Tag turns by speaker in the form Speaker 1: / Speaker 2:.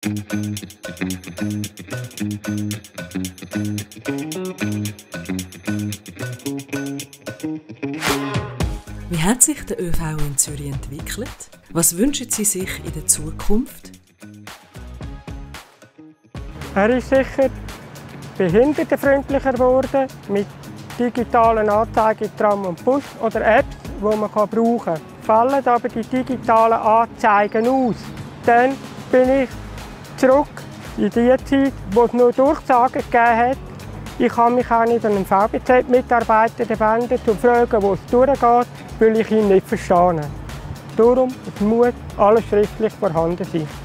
Speaker 1: Wie hat sich der ÖV in Zürich entwickelt? Was wünschen Sie sich in der Zukunft?
Speaker 2: Er ist sicher behindertenfreundlicher geworden, mit digitalen Anzeigen, Tram und Bus oder Apps, die man brauchen kann. Fallen aber die digitalen Anzeigen aus, dann bin ich zurück in die Zeit, wo es nur Durchsagen gegeben hat. Ich kann mich auch nicht an einen VBZ-Mitarbeiter wenden, um zu fragen, wo es durchgeht, weil ich ihn nicht verstehe. Darum muss alles schriftlich vorhanden sein.